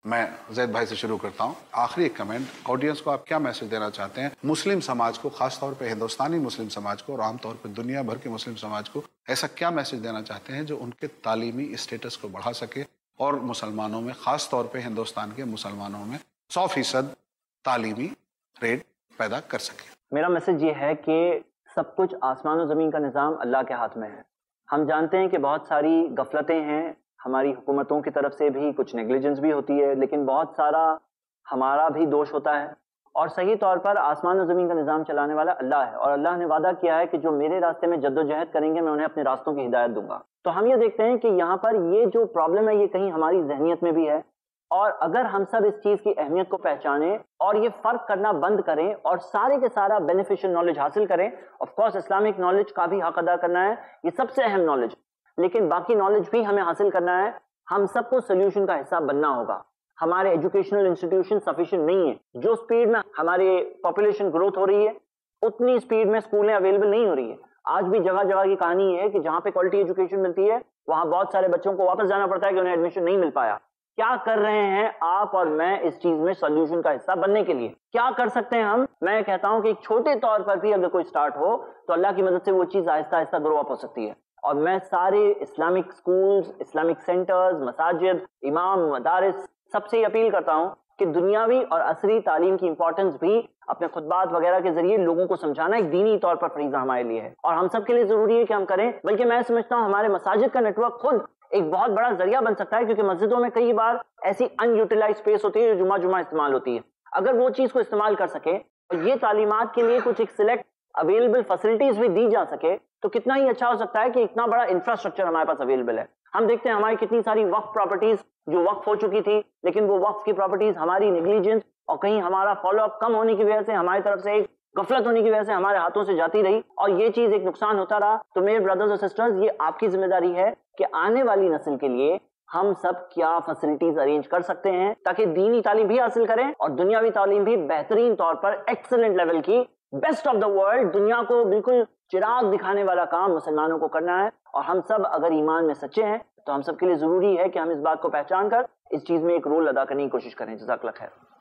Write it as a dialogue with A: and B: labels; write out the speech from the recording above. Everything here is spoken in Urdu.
A: میں زید بھائی سے شروع کرتا ہوں. آخری ایک کمنٹ, آڈینس کو آپ کیا میسج دینا چاہتے ہیں مسلم سماج کو, خاص طور پہ ہندوستانی مسلم سماج کو اور عام طور پہ دنیا بھر کے مسلم سماج کو, ایسا کیا میسج دینا چاہتے ہیں جو ان کے تعلیمی اسٹیٹس کو بڑھا سکے اور مسلمانوں میں, خاص طور پہ ہندوستان کے مسلمانوں میں 100% تعلیمی ریٹ پیدا کر سکے؟
B: میرا میسج یہ ہے کہ سب کچھ آسمان و زمین کا نظام اللہ کے ہاتھ میں ہے. ہم جانتے ہیں کہ بہت ساری غفلتیں ہیں ہماری حکومتوں کی طرف سے بھی, کچھ نیگلیجنس بھی ہوتی ہے, لیکن بہت سارا ہمارا بھی دوش ہوتا ہے. اور صحیح طور پر آسمان و زمین کا نظام چلانے والا اللہ ہے, اور اللہ نے وعدہ کیا ہے کہ جو میرے راستے میں جد و جہد کریں گے میں انہیں اپنے راستوں کی ہدایت دوں گا. تو ہم یہ دیکھتے ہیں کہ یہاں پر یہ جو پرابلم ہے یہ کہیں ہماری ذہنیت میں بھی ہے, اور اگر ہم سب اس چیز کی اہمیت کو پہچانیں اور یہ فرق کرنا بند کریں اور سارے کے سارا بینیفیشل نالج حاصل کریں, آف کورس اسلامک نالج کا بھی حق ادا کرنا ہے, یہ سب سے اہم نالج, لیکن باقی نالج بھی ہمیں حاصل کرنا ہے. ہم سب کو سولوشن کا حصہ بننا ہوگا. ہمارے ایجوکیشنل انسٹیٹیوشن سفیشینٹ نہیں ہے. جو سپیڈ میں ہماری پاپولیشن گروتھ ہو رہی ہے اتنی سپیڈ میں اسکولیں اویلیبل نہیں ہو رہی ہے. آج بھی جگہ جگہ کی کہانی ہے کہ جہاں پہ کوالٹی ایجوکیشن ملتی ہے وہاں بہت سارے بچوں کو واپس جانا پڑتا ہے کہ انہیں ایڈمیشن نہیں مل پایا. کیا کر رہے ہیں آپ اور میں اس چیز میں سولوشن کا حصہ بننے کے لیے؟ کیا کر سکتے ہیں ہم؟ میں کہتا ہوں کہ ایک چھوٹے طور پر بھی اگر کوئی سٹارٹ ہو تو اللہ کی مدد سے وہ چیز آہستہ آہستہ گرو اپ ہو سکتی ہے. اور میں سارے اسلامک سکولز, اسلامک سینٹرز, مساجد, امام, مدارس سب سے اپیل کرتا ہوں کہ دنیاوی اور عصری تعلیم کی امپورٹنس بھی اپنے خطبات وغیرہ کے ذریعے لوگوں کو سمجھانا ایک دینی طور پر فریضہ ہمارے لیے ہے, اور ہم سب کے لیے ضروری ہے کہ ہم کریں. بلکہ میں سمجھتا ہوں ہمارے مساجد کا نیٹ ورک خود ایک بہت بڑا ذریعہ بن سکتا ہے, کیونکہ مسجدوں میں کئی بار ایسی ان یوٹیلائز اسپیس ہوتی ہے جو جمعہ استعمال ہوتی ہے. اگر وہ چیز کو استعمال کر سکے اور یہ تعلیمات کے لیے کچھ ایک سلیکٹ اویلیبل فیسلٹیز بھی دی جا سکے تو کتنا ہی اچھا ہو سکتا ہے کہ اتنا بڑا انفراسٹرکچر ہمارے پاس اویلیبل ہے. ہم دیکھتے ہیں ہماری کتنی ساری وقف پراپرٹیز جو وقف ہو چکی تھی, لیکن وہ وقف کی پراپرٹیز ہماری نیگلیجنس اور کہیں ہمارا فالو اپ کم ہونے کی وجہ سے, ہماری طرف سے ایک غفلت ہونے کی وجہ سے ہمارے ہاتھوں سے جاتی رہی, اور یہ چیز ایک نقصان ہوتا رہا. تو میرے بردرز اور سسٹرز, یہ آپ کی ذمہ داری ہے کہ آنے والی نسل کے لیے ہم سب کیا فیسلٹیز ارینج کر سکتے ہیں تاکہ دینی تعلیم بھی حاصل کریں اور دنیاوی تعلیم بھی بہترین طور پر ایکسلنٹ لیول کی, بیسٹ آف دا ورلڈ, دنیا کو بالکل چراغ دکھانے والا کام مسلمانوں کو کرنا ہے. اور ہم سب اگر ایمان میں سچے ہیں تو ہم سب کے لیے ضروری ہے کہ ہم اس بات کو پہچان کر اس چیز میں ایک رول ادا کرنے کی کوشش کریں. جزاک اللہ خیر.